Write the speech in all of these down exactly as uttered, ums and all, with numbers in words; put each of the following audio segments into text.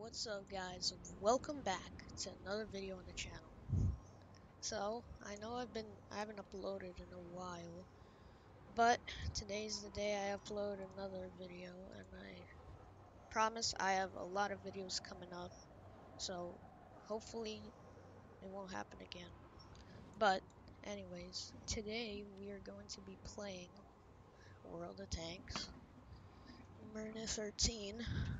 What's up, guys? Welcome back to another video on the channel. So, I know I've been I haven't uploaded in a while, but today's the day I upload another video, and I promise I have a lot of videos coming up, so hopefully it won't happen again. But anyways, today we are going to be playing World of Tanks, Mirny thirteen.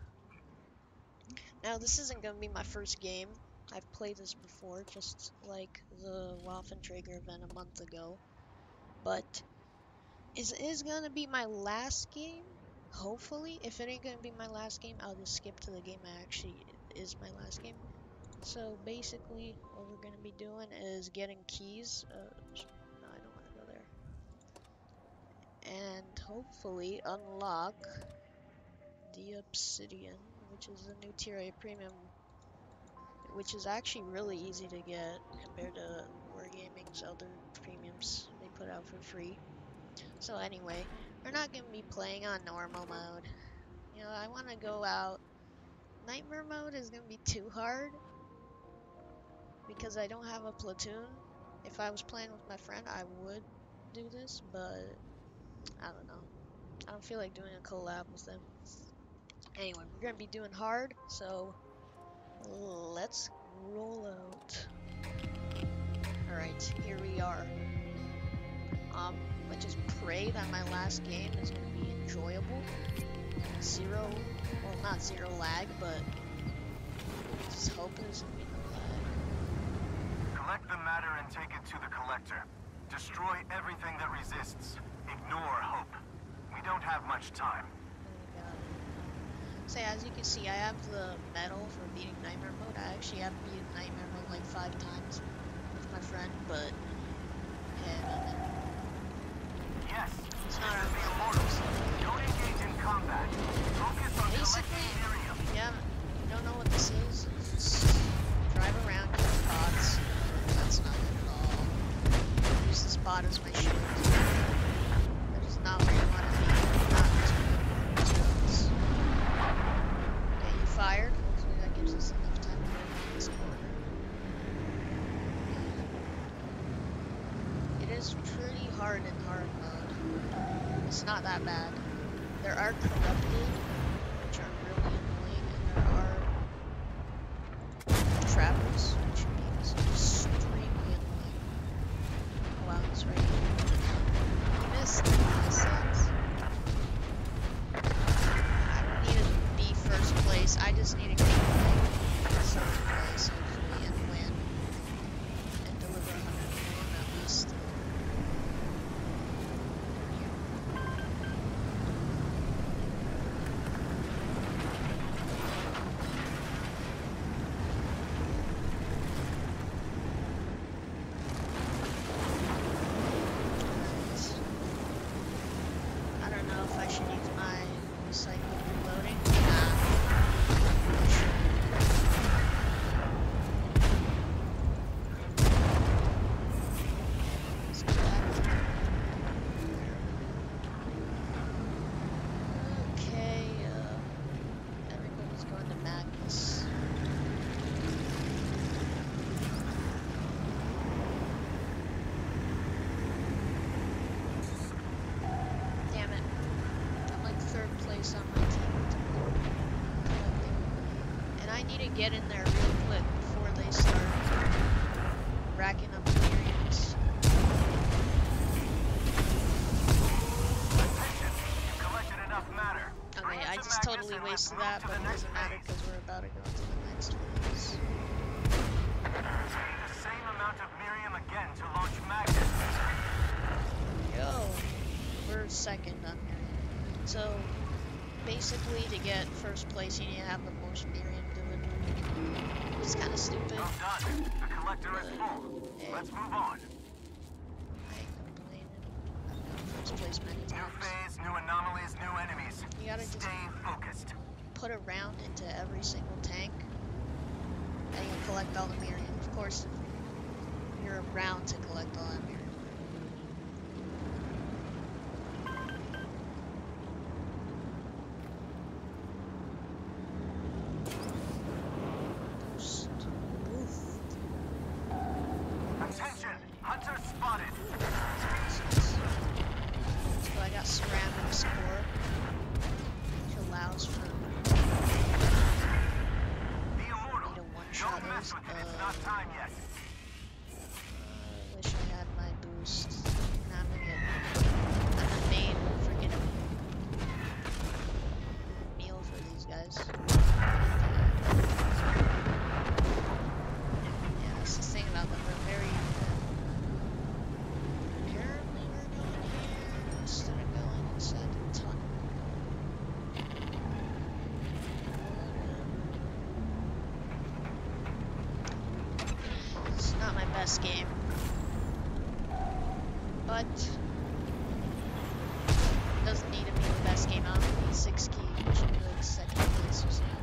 Now, this isn't going to be my first game. I've played this before, just like the Waffenträger event a month ago. But is it is going to be my last game? Hopefully. If it ain't going to be my last game, I'll just skip to the game that actually is my last game. So basically, what we're going to be doing is getting keys. Uh, no, I don't want to go there. And hopefully unlock the Obsidian, which is the new tier A premium, which is actually really easy to get compared to wargaming's other premiums they put out for free. So anyway, we're not going to be playing on normal mode. You know, I want to go out. Nightmare mode is going to be too hard because I don't have a platoon. If I was playing with my friend, I would do this, but I don't know. I don't feel like doing a collab with them. Anyway, we're going to be doing hard, so let's roll out. Alright, here we are. Um, I just pray that my last game is going to be enjoyable. Zero, well, not zero lag, but just hope there's going to be no lag. Collect the matter and take it to the collector. Destroy everything that resists. Ignore hope. We don't have much time. Oh my god. So as you can see, I have the medal for beating Nightmare mode. I actually have beaten Nightmare mode like five times with my friend, but yeah, Yes, it's not our immortal. Don't engage in combat. Focus on basically, collecting yeah, you don't know what this is, just drive around, kill spots. That's not good at all. Use the spot as my shield. That is not where you want to be. Not this way. Okay, you fired. Hopefully that gives us enough time to go around this corner. It is pretty hard in hard mode. It's not that bad. There are corrupted, which are really annoying, and there are trappers, which means extremely annoying. Oh wow, he's right here. Missed. That sucks. I don't need to be first place. I just need to get like seventh place, hopefully, and win. And deliver one hundred million at least. I don't know if I should use my cycle reloading. Nah. Let's go back. Okay, uh, everybody's going to Magnus. Damn it. I'm like third place on my team. And I need to get in there real quick before they start racking up experience. Attention! You collected enough matter. Okay, I just totally wasted that, but it doesn't matter because we're about to go to the next phase. Take the same amount of Miriam again to launch Magnus. Yo, we're second on here. So, basically, to get first place, you need to have the most Miriam delivery. It's kind of stupid. Well done. The collector is full. Hey. Let's move on. I ain't complaining. I've got first place many New times. phase, new anomalies, new enemies. You gotta just Stay focused. put a round into every single tank, and you collect all the Miriam. Of course, you're around to collect all that Miriam. Rush with it. It's not time yet. I wish I had my boost. Now I'm gonna get. I'm a main freaking meal for these guys. Yeah, that's the thing about them. They're very. Apparently, we're going here instead of going inside the tunnel. It's not my best game. But it doesn't need to be the best game. I don't need six key, which should be like second place or something.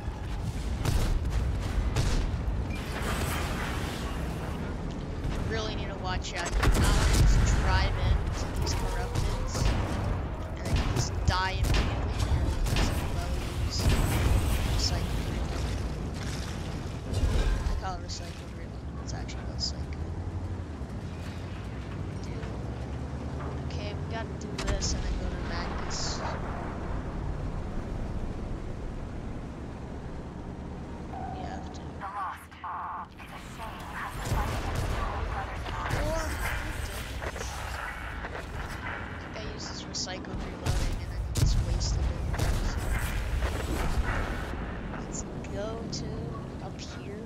You really need to watch out. You cannot just drive into these corrupteds and then you just die immediately. You're well used recycled reload. I call it recycled reload. It's actually less like. Okay, we gotta do this and then go to Magnus. We have to. The lost. It's a shame you have to fight against your own brothers and Or arms. I think I used this recycled reloading and then you just wasted it. Let's go to up here.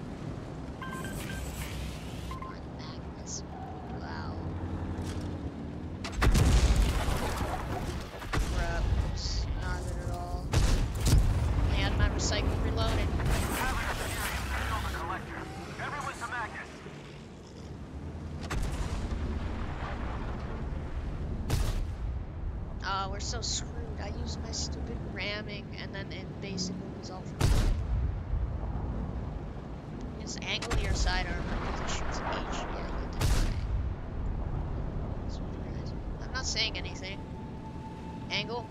On Magnus. Wow. Crap. It's not good at all. I had my recycled reloading. Everyone to Magnus. Uh, we're so screwed. I used my stupid ramming and then it basically was all for nothing. Just angle your sidearm because it shoots H. Yeah, you did right. That's what you guys are. I'm not saying anything. Angle.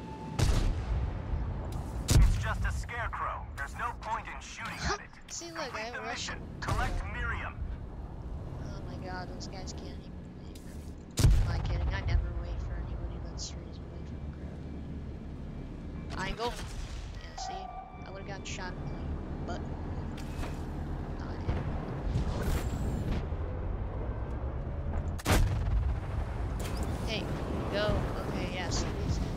It's just a scarecrow. There's no point in shooting at it. See, look, I Complete have the Russian. mission. Collect Miriam. Oh my god, those guys can't even. Am I kidding? I never wait for anybody that strays away from crowd. Angle. Yeah, see? I would have gotten shot in the butt. Not it. Hey, go. Okay, yeah, see these guys.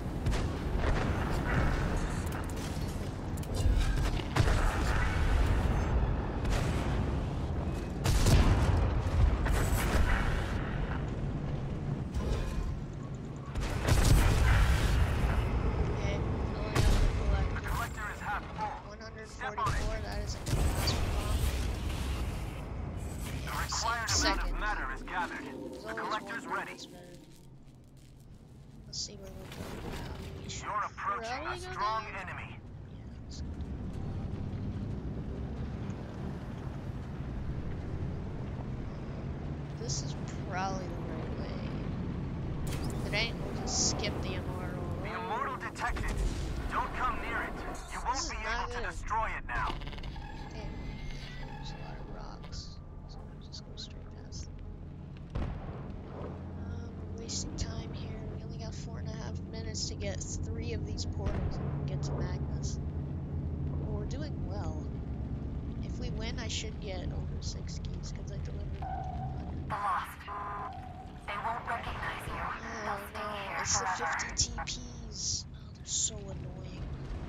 Okay, filling up the The collector. collector is half full. one hundred Step on forty-four, it. that is a good plasma bomb. The Yeah, required same amount second. of matter is gathered. There's The always collector's one ready. that's better. Let's see where we're going now. We should You're approaching probably a go strong down. enemy. Yeah, let's go. This is probably the right way. If it ain't, we'll just skip the immortal. The immortal detected. Don't come near it. You This won't is be not able to good. destroy it now. Damn, there's a lot of rocks. So we'll just go straight past them. Um, we're wasting time here. We only got four and a half minutes to get three of these portals and get to Magnus. Well, we're doing well. If we win, I should get over six keys because I delivered. The lost. They won't recognize you. Oh They'll stay no, here it's the forever. fifty T Ps. Oh, they're so annoying.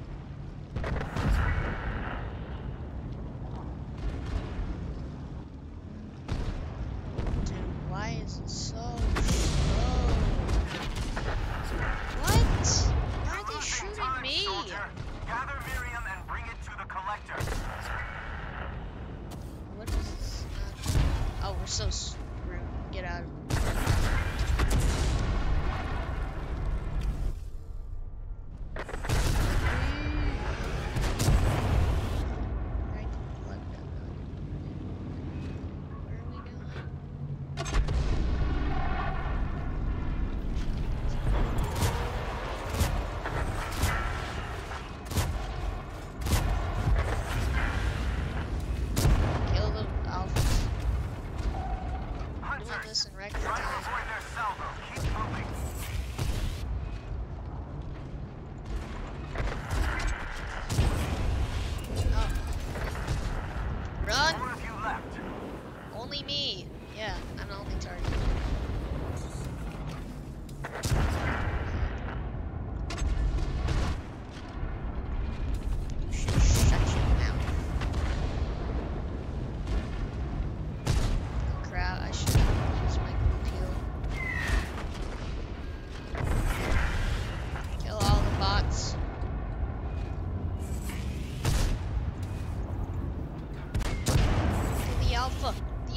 Dude, why is it so slow? What? Why are they Losing shooting time, me? soldier. Gather Miriam and bring it to the collector. What is this? Uh, oh, we're so screwed. Get out of Right, look, no, no. Where are we going? Kill the alphas.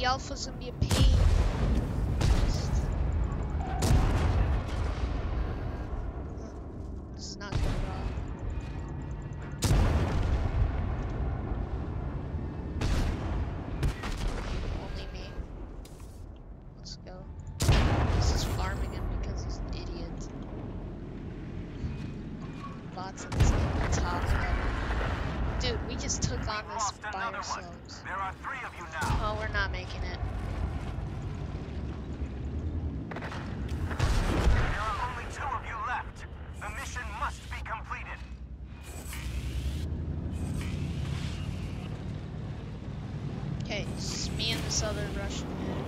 The alpha's gonna be a pain. This is not good at all. Only me. Let's go. This is farming him because he's an idiot. Bots in this game are top level. Dude, we just took on this by ourselves. There are three of you now. Oh, we're not making it. There are only two of you left. The mission must be completed. Okay, it's just me and this other Russian dude.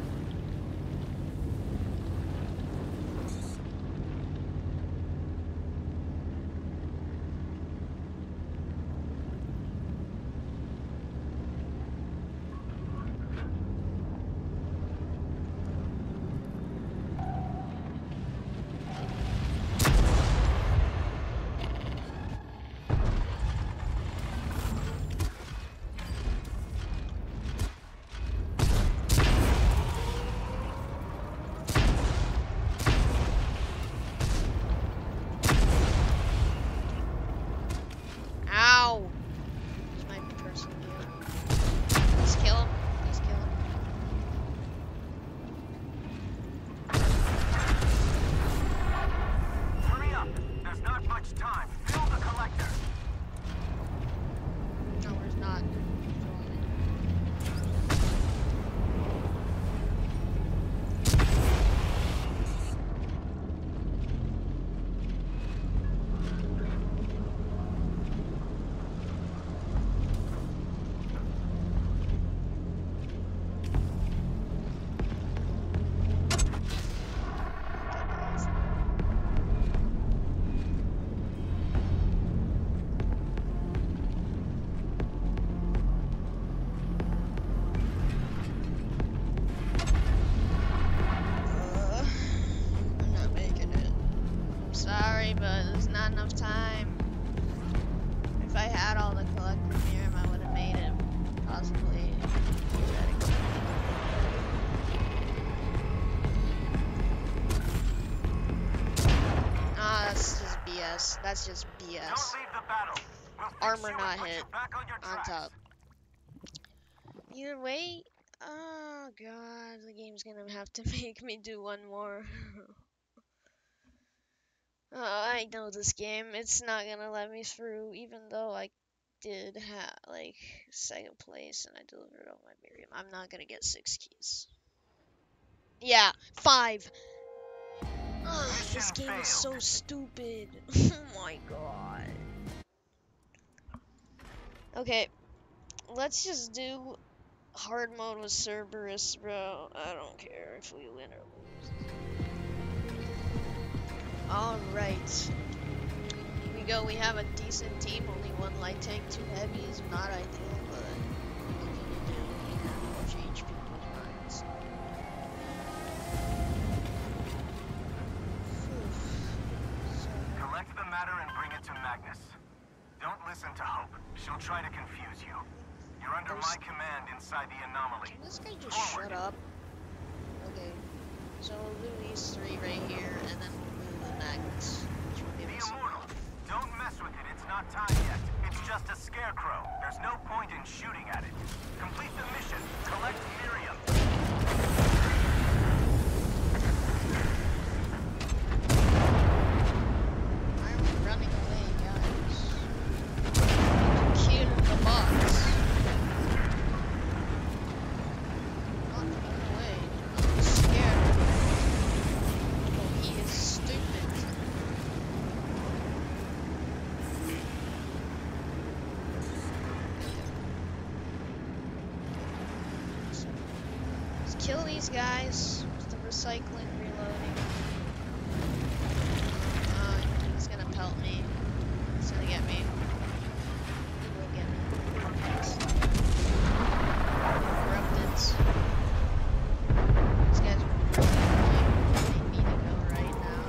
Ow! This might be personal here. Let's kill him. Let's kill him. Hurry up. There's not much time. Fill the collector. No, there's not. Uh, I'm not making it. I'm sorry, but there's not enough time. If I had all the collector serum, I would have made it. Possibly. Ah, that's just B S. That's just B S. Don't leave the battle. We'll fix Armor you not and put hit. you back on your On tracks. top. Either way, oh god, the game's gonna have to make me do one more. Oh, I know this game. It's not gonna let me through, even though I did have like second place and I delivered all my Miriam. I'm not gonna get six keys. Yeah, five. Ugh, this game is so stupid. Oh my god. Okay, let's just do hard mode with Cerberus, bro. I don't care if we win or lose. Alright. Here we go. We have a decent team. Only one light tank, two heavies. Not ideal, but what can you do? You can't change people's minds. Collect the matter and bring it to Magnus. Don't listen to Hope. She'll try to confuse you. You're under There's- my command inside the anomaly. Can this guy just shut up? Okay. So we'll do these three right here, and then we'll do the Magnus. Which will give The us Immortal. enough. Don't mess with it. It's not time yet. It's just a scarecrow. There's no point in shooting at it. Complete the mission. Collect Miriam. Why are we running away, guys? Kill the bots. Not run away. I'm scared. Oh, he is stupid. Let's kill these guys with the recycling reloading. Uh, he's gonna pelt me. He's gonna get me. He will get me. Corrupted. These guys are really annoying. They need to go right now.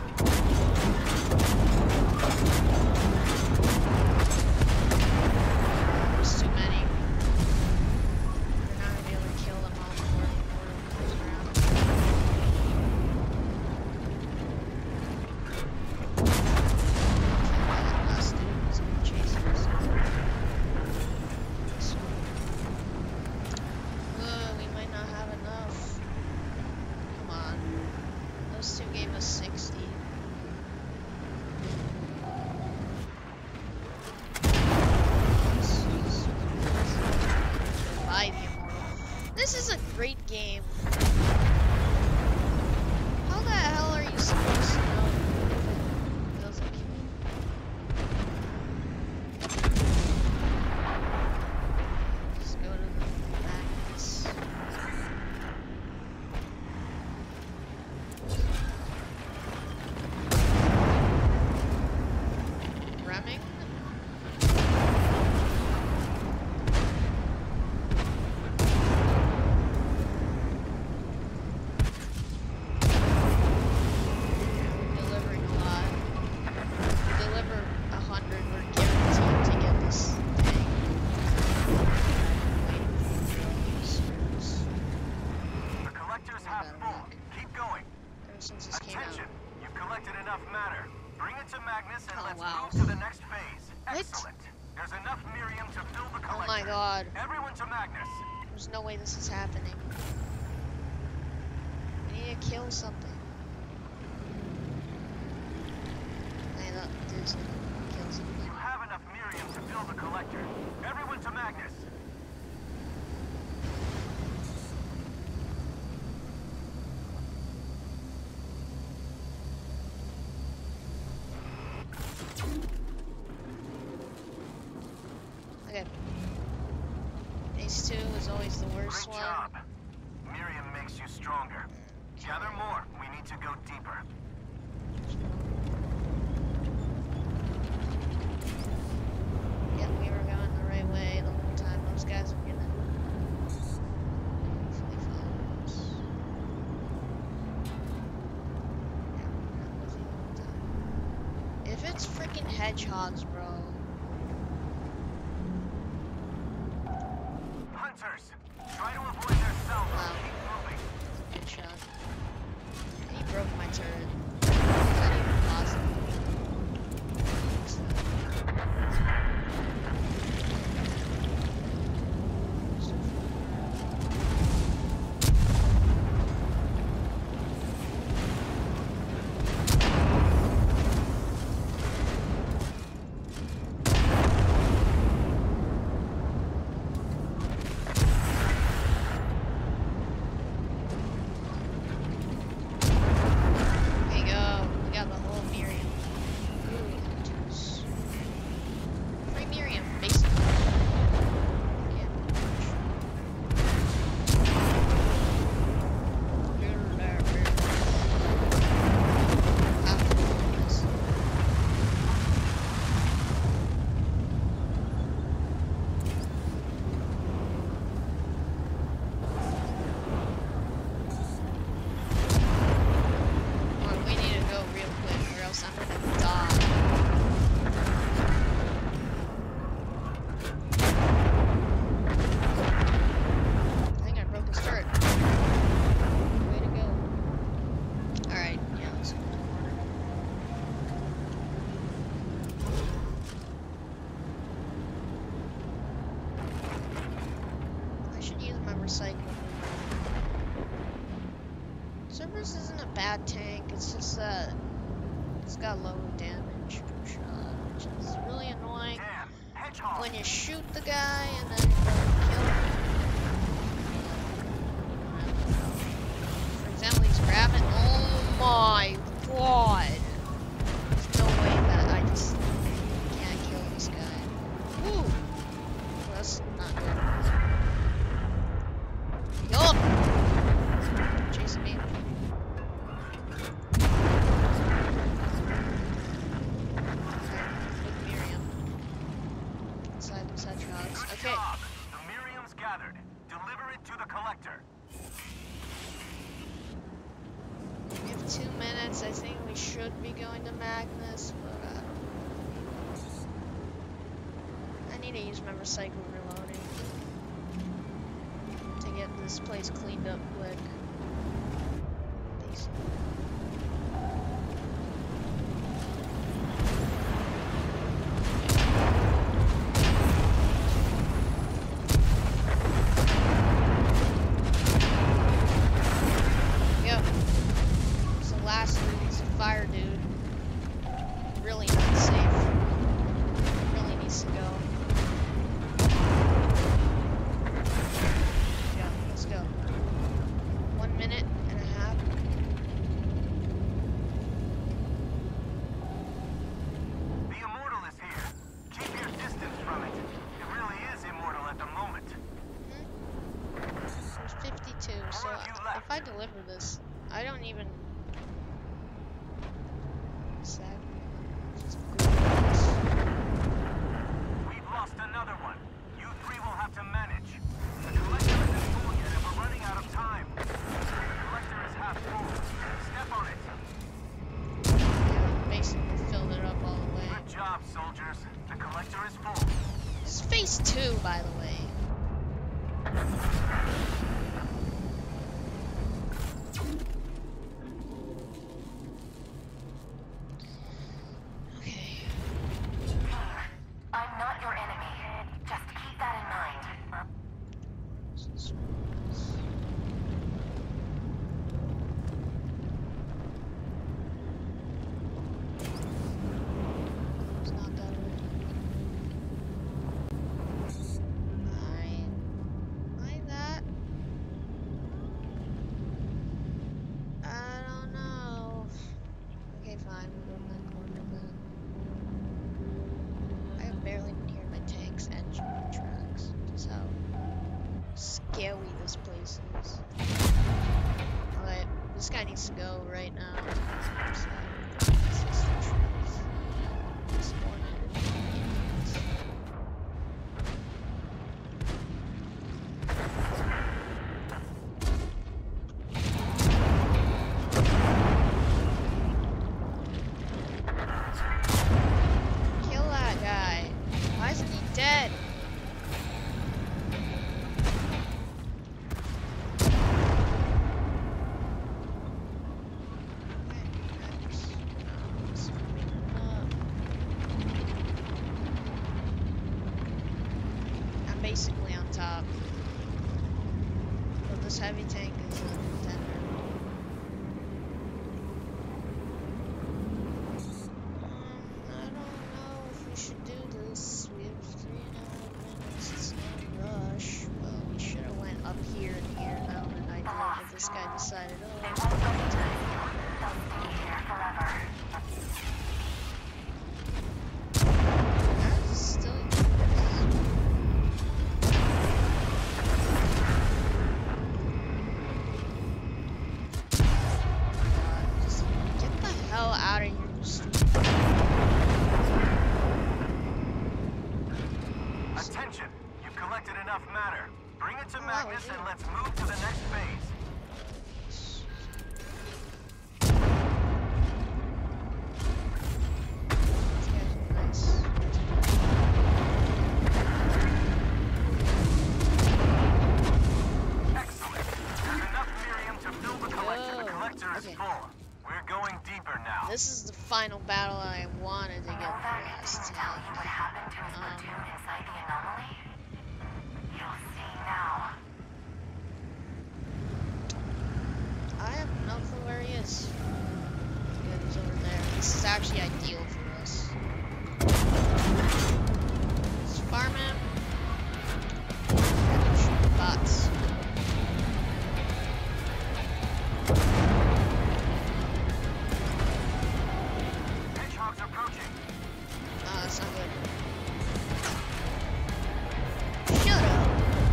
There's too many. We're not gonna be able to kill them all before Excellent. There's enough Miriam to fill the collector. Oh my god. Everyone to Magnus. There's no way this is happening. I need to kill something. I thought there's gonna kill something. You have enough Miriam to fill the collector. Everyone to Magnus. Okay. Phase two is always the worst Great one. job. Miriam makes you stronger. Gather more. We need to go deeper. Yep, we were going the right way the whole time. Those guys are gonna hopefully follow us. Yeah, we're not with you all the time. If it's freaking hedgehogs, bro. Hunters, try to avoid their cells. Wow. Keep moving. Good shot. He broke my turret. Is that even possible? There you go. We got the whole Miriam. Ooh, hunters. Free Miriam, basically. Can't do much. Here, there, here. Have to do this. Come on, we need to go real quick, or else I'm gonna die. I think I broke his turret. Way to go. Alright, yeah, let's go to order. I should use my recycling. Cerberus isn't a bad tank, it's just that it's got low damage per shot, which is really annoying Damn, hedgehog. when you shoot the guy and then you don't kill him. For example, he's grabbing. Oh my god! There's no way that I just can't kill this guy. Woo! Well, that's not good. Yup! Chasing me. With Miriam. Inside those hedgehogs. Good Okay. job. The Miriam's gathered. Deliver it to the collector. We have two minutes. I think we should be going to Magnus, but I don't know. I need to use my recycle reloading to get this place cleaned up quick. Decent. Yep. It's the last dude. He's a fire dude. Really not safe. Really needs to go. Yeah, let's go. One minute and a half. The immortal is here. Keep your distance from it. It really is immortal at the moment. There's fifty-two, so How have you I- if left? I deliver this, I don't even. Exactly. Just We've lost another one. You three will have to manage. The collector isn't full yet and we're running out of time. The collector is half full. Step on it. Yeah, basically filled it up all the way. Good job, soldiers. The collector is full. This is phase two, by the way. Okay. Team, scary this place is. Alright, this guy needs to go right now. So, this is the truth. Spawn enemies. Kill that guy. Why isn't he dead? I'm basically on top. But this heavy tank is a contender. Um, I don't know if we should do this. We have three and a half minutes. It's no rush. Well, we should have went up here and here now than I did. If this guy decided, oh, They it's won't a let heavy you tank. leave. They'll stay here forever. That is still useless. God, just get the hell out of here, you stupid. Attention! You've collected enough matter. Bring it to Oh, Magnus yeah. and let's move to the next phase. These guys are nice. Excellent. There's enough Miriam to fill the collector. The Whoa. collector is Okay. full. We're going deeper now. This is the final battle I wanted to Know get that past. can tell you what happened to his Um, platoon inside the anomaly? You'll see now. I have no clue where he is. Good, he's over there. This is actually ideal for us. Let's farm him. Shoot the bots. Hedgehogs approaching. Ah, that's not good. Shut up.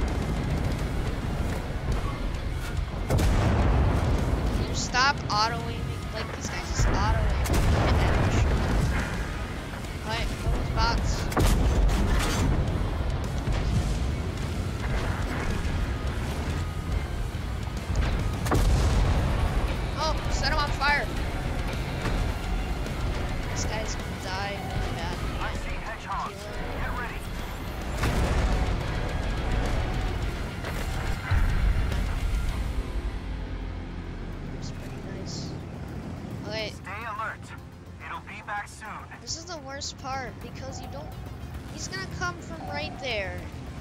Can you stop auto-aiming? Like, these guys just auto-aiming. Alright, kill those bots. Oh, set him on fire. This guy's gonna die really bad. I see hedgehogs. Kill him. Get ready. It's pretty nice. Okay, Stay alert. It'll be back soon. this is the worst part because you don't. He's gonna come from right there.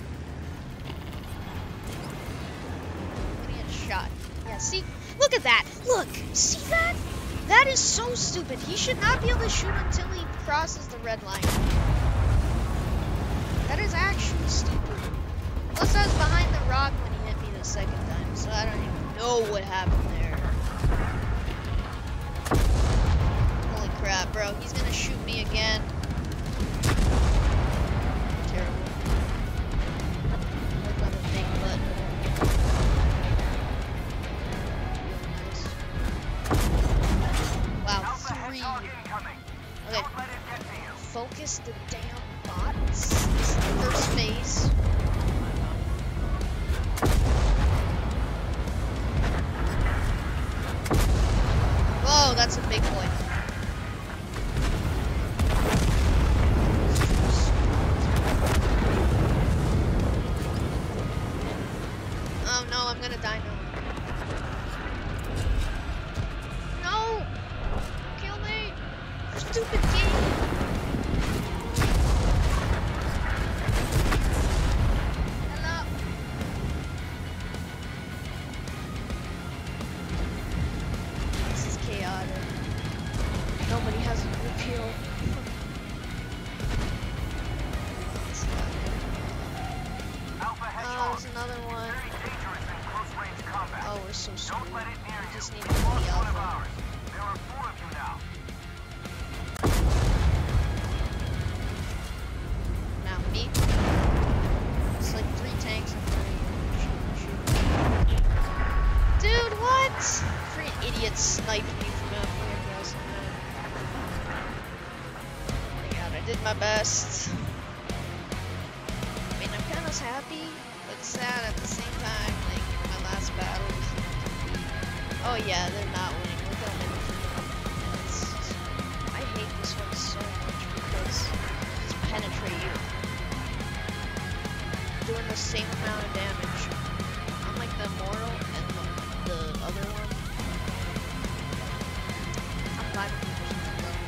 I'm gonna get shot. Yeah, see? Look at that! Look! See that? That is so stupid. He should not be able to shoot until he crosses the red line. That is actually stupid. Plus, I was behind the rock when he hit me the second time, so I don't even know what happened there. Holy crap, bro. He's gonna shoot me again. Terrible. Look on the big butt. Really nice. Wow, Alpha three. hedgehog incoming. Okay, Don't let it get to you. focus the damn bots. This is the first phase. Whoa, that's a big boy. Oh no, I'm gonna die now. No! Kill me! Stupid game! Hello? This is chaotic. Nobody has a good kill. Alpha Oh, hedgehog. there's another one. Very dangerous in close range combat. Oh, we're so screwed. Don't let it near We you. just need to We get lost the one of alpha. ours. There are four of you now. Now me. It's like three tanks and three. Shoot, shoot. sniped me from halfway across the map. Oh my god, I did my best. I mean, I'm kind of happy, but sad at the same time. Like, my last battle was... Oh yeah, they're not winning. Look how many people. It's just... I hate this one so much because it's penetrate you. Doing the same amount of damage. Unlike the Immortal and the, the other one. I'm glad people should go.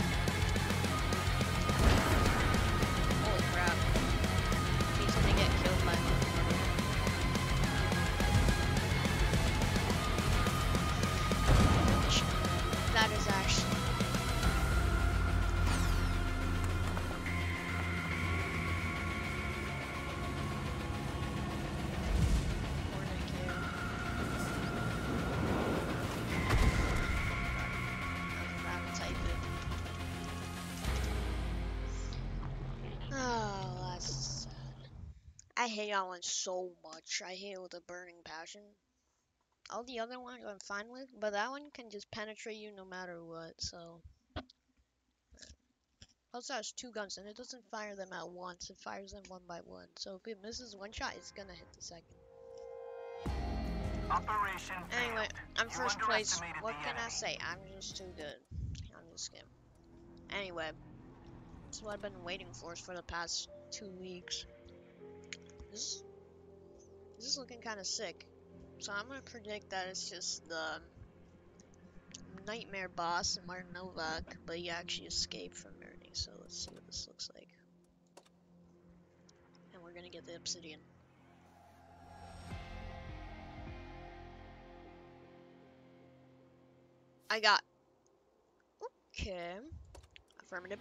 Holy crap. He's gonna get killed by the That is actually Oh, that's sad. I hate that one so much. I hate it with a burning passion. All the other ones I'm fine with, but that one can just penetrate you no matter what, so. Also has two guns, and it doesn't fire them at once, it fires them one by one. So if it misses one shot, it's gonna hit the second. Operation Anyway, failed. I'm You first place. underestimated What the can I enemy. say? I'm just too good on this game. Anyway, that's what I've been waiting for for the past two weeks. This, this is looking kind of sick. So I'm gonna predict that it's just the nightmare boss, Martin Novak, but he actually escaped from Mirny. So let's see what this looks like. And we're gonna get the obsidian. I got. Okay. Affirmative.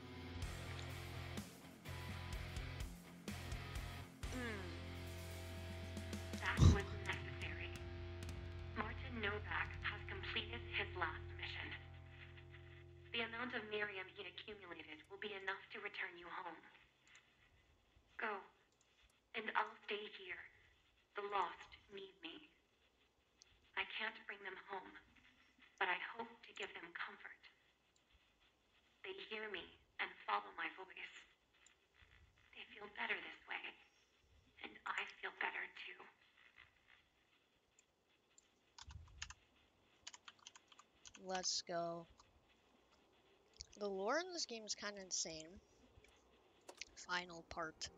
Hmm. That was necessary. Martin Novak has completed his last mission. The amount of Miriam he accumulated will be enough to return you home. Go, and I'll stay here. The lost need me. I can't bring them home, but I hope to give them comfort. They hear me and follow my voice. They feel better this way, and I feel better too. Let's go. The lore in this game is kind of insane. Final part.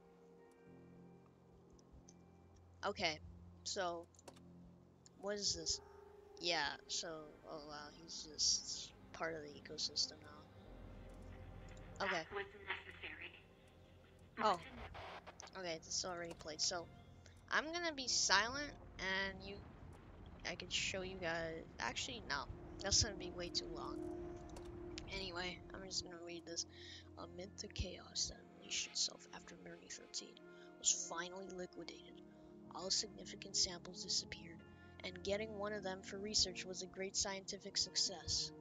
Okay, so what is this? Yeah, so oh wow, he's just part of the ecosystem now. Okay. That was necessary. Oh, Martin, okay, this is already played. So I'm gonna be silent, and you, I could show you guys. Actually, no, that's gonna be way too long. Anyway, I'm just gonna read this. Amid the chaos that unleashed itself after Mirny thirteen was finally liquidated, all significant samples disappeared, and getting one of them for research was a great scientific success.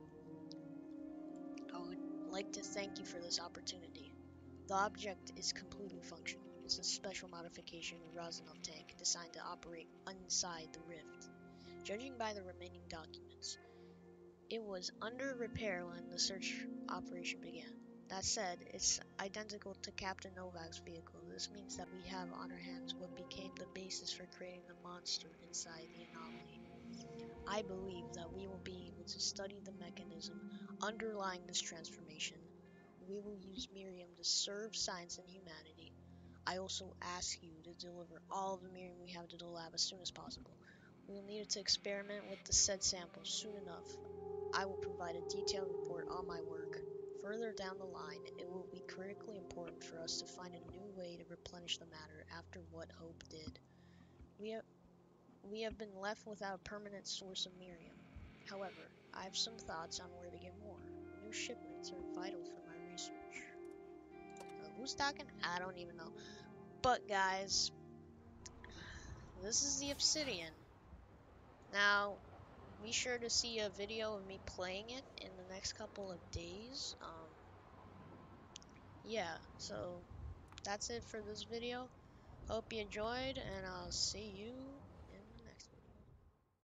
I would like to thank you for this opportunity. The object is completely functional. It's a special modification of Razanov tank designed to operate inside the rift. Judging by the remaining documents, it was under repair when the search operation began. That said, it's identical to Captain Novak's vehicle. This means that we have on our hands what became the basis for creating the monster inside the anomaly. I believe that we will be able to study the mechanism underlying this transformation. We will use Miriam to serve science and humanity. I also ask you to deliver all of the Miriam we have to the lab as soon as possible. We will need it to experiment with the said samples soon enough. I will provide a detailed report on my work. Further down the line, it will be critically important for us to find a new way to replenish the matter after what Hope did. We have, we have been left without a permanent source of Miriam. However, I have some thoughts on where to get more. New shipments are vital for my research. Uh, who's talking? I don't even know. But guys, this is the Obsidian. Now, be sure to see a video of me playing it in the next couple of days. Um, yeah, so that's it for this video. Hope you enjoyed, and I'll see you